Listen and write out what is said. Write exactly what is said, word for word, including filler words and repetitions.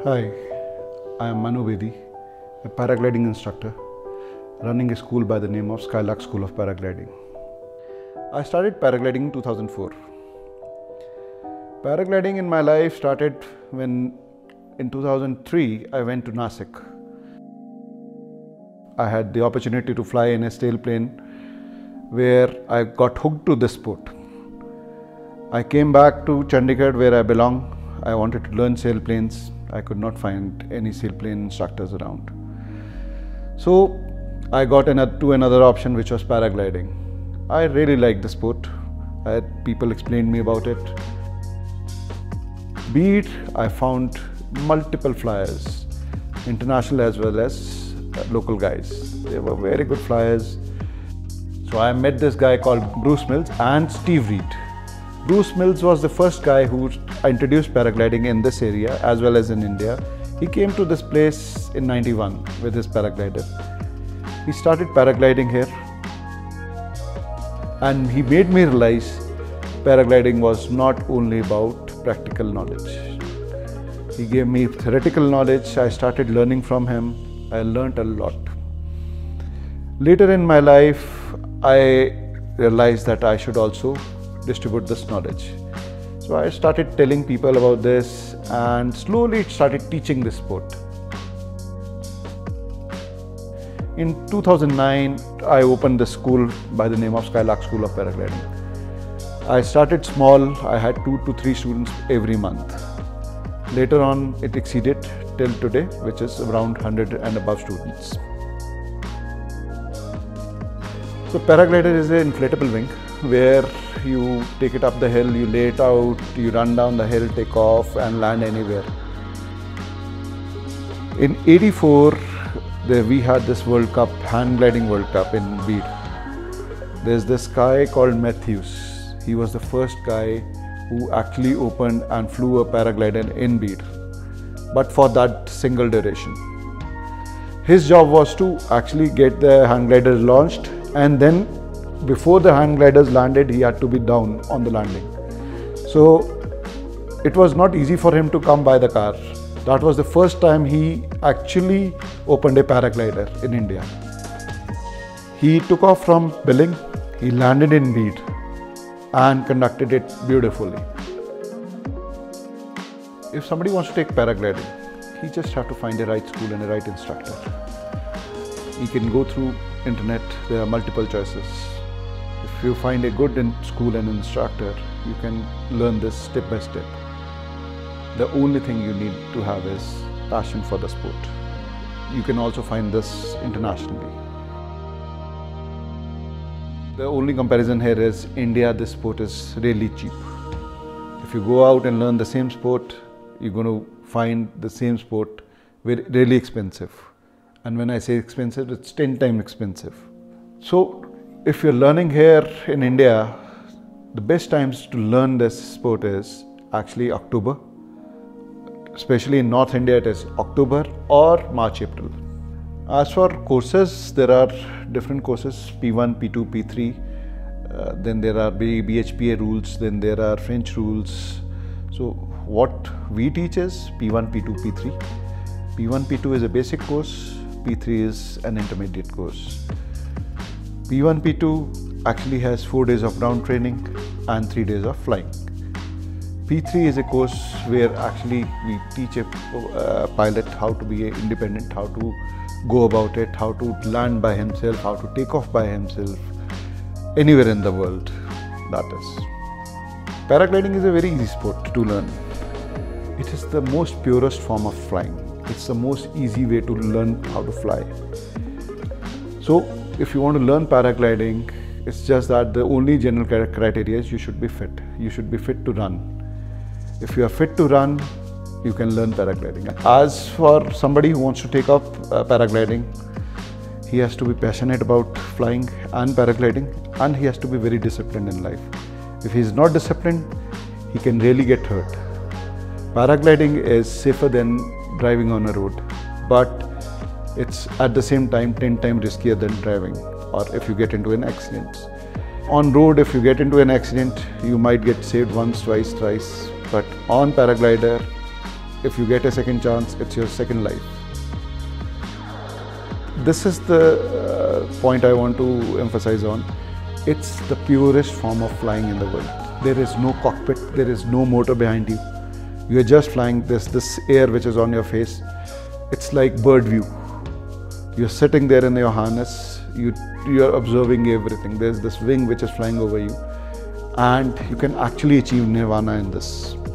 Hi, I am Manu Bedi, a paragliding instructor running a school by the name of Skylark School of Paragliding. I started paragliding in two thousand four. Paragliding in my life started when in two thousand three I went to Nasik. I had the opportunity to fly in a sailplane where I got hooked to this sport. I came back to Chandigarh where I belong. I wanted to learn sailplanes. I could not find any sailplane instructors around. So I got another, to another option, which was paragliding. I really liked the sport. I had people explain me about it. Be it, I found multiple flyers, international as well as local guys. They were very good flyers. So I met this guy called Bruce Mills and Steve Reed. Bruce Mills was the first guy who introduced paragliding in this area as well as in India. He came to this place in ninety-one with his paraglider. He started paragliding here and he made me realize paragliding was not only about practical knowledge. He gave me theoretical knowledge. I started learning from him. I learned a lot. Later in my life, I realized that I should also distribute this knowledge. So I started telling people about this and slowly started teaching this sport. In two thousand nine, I opened the school by the name of Skylark School of Paragliding. I started small. I had two to three students every month. Later on, it exceeded till today, which is around one hundred and above students. So paraglider is an inflatable wing where you take it up the hill, you lay it out, you run down the hill, take off and land anywhere. In eighty-four, there we had this World Cup, Hang Gliding World Cup in Bede. There's this guy called Matthews. He was the first guy who actually opened and flew a paraglider in Bede, but for that single duration. His job was to actually get the hang glider launched, and then before the hang gliders landed, he had to be down on the landing. So it was not easy for him to come by the car. That was the first time he actually opened a paraglider in India. He took off from Billing, he landed in Bede and conducted it beautifully. If somebody wants to take paragliding, he just have to find a right school and a right instructor. He can go through internet, there are multiple choices. If you find a good in school and instructor, you can learn this step by step. The only thing you need to have is passion for the sport. You can also find this internationally. The only comparison here is India, this sport is really cheap. If you go out and learn the same sport, you're going to find the same sport very, really expensive. And when I say expensive, it's ten times expensive. So if you're learning here in India, the best times to learn this sport is actually October. Especially in North India, it is October or March, April. As for courses, there are different courses, P one, P two, P three. Uh, then there are B H P A rules, then there are French rules. So what we teach is P one, P two, P three. P one, P two is a basic course, P three is an intermediate course. P one, P two actually has four days of ground training and three days of flying. P three is a course where actually we teach a uh, pilot how to be independent, how to go about it, how to land by himself, how to take off by himself, anywhere in the world, that is. Paragliding is a very easy sport to learn. It is the most purest form of flying. It's the most easy way to learn how to fly. So if you want to learn paragliding, it's just that the only general criteria is you should be fit. You should be fit to run. If you are fit to run, you can learn paragliding. As for somebody who wants to take up uh, paragliding, he has to be passionate about flying and paragliding, and he has to be very disciplined in life. If he is not disciplined, he can really get hurt. Paragliding is safer than driving on a road, but it's at the same time ten times riskier than driving, or if you get into an accident. On road, if you get into an accident, you might get saved once, twice, thrice. But on paraglider, if you get a second chance, it's your second life. This is the uh, point I want to emphasize on. It's the purest form of flying in the world. There is no cockpit, there is no motor behind you. You are just flying this, this air which is on your face. It's like bird view. You're sitting there in your harness, you, you're observing everything. There's this wing which is flying over you. And you can actually achieve nirvana in this.